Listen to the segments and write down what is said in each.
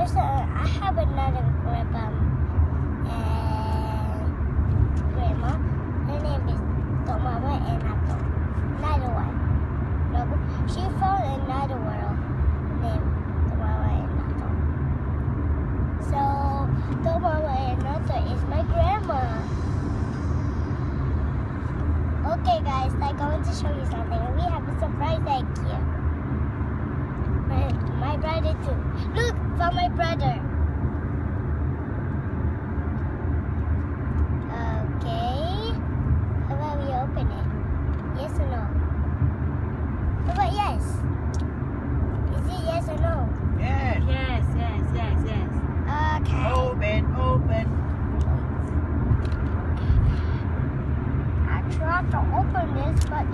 I have another grandpa and grandma. Her name is Tomama and Nato. Another one. No, she found another world named Tomama and Nato. So Tomama and Nato is my grandma. Okay guys, I'm going to show you something. We have a surprise egg here. My brother too. Look, for my brother. Okay. How about we open it? Yes or no? How about yes? Is it yes or no? Yes. Yes. Okay. Open. I tried to open this, but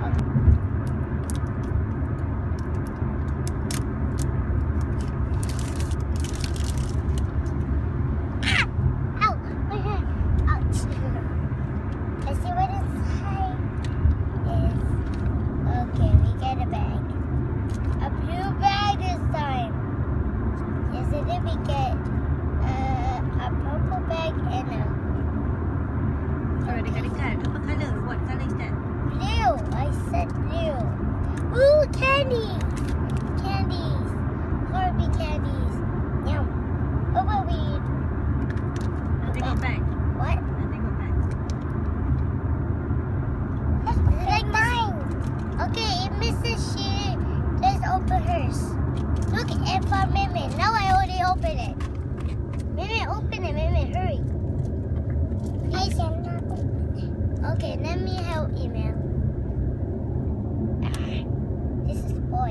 we get a purple bag and a Kalau dekat apa color? What color is that? blue. I said blue. Ooh, candies! Candies. Barbie candies. Yum. How about we... Nothing got back. What? Nothing got back. It's like mine. Okay, if Mrs. She, let's open hers. Look, and for Mimi. Now I already opened it. Mimi, open it. Mimi, hurry. I cannot open it. Okay, let me help email. This is boy.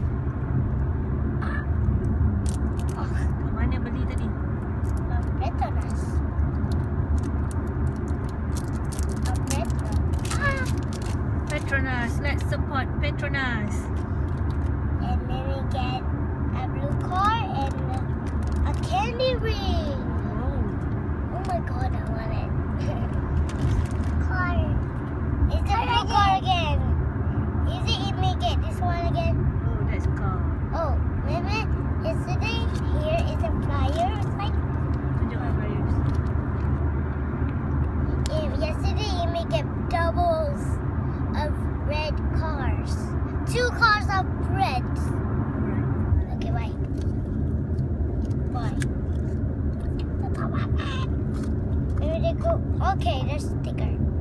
Kat mana beli tadi? Petronas. Petronas. Let's support Petronas. And then we get a blue car and a candy ring. Oh. Oh my god, I want it. Car. Is it blue car again? Is it me get this one again? Oh, that's car. Oh, maybe yesterday here is a flyer. It's like Tunjuk lah flyers. yesterday you may get doubles of red cars. 2 cars of red. Alright. Okay, bye. Bye. Maybe they go. Okay, there's sticker.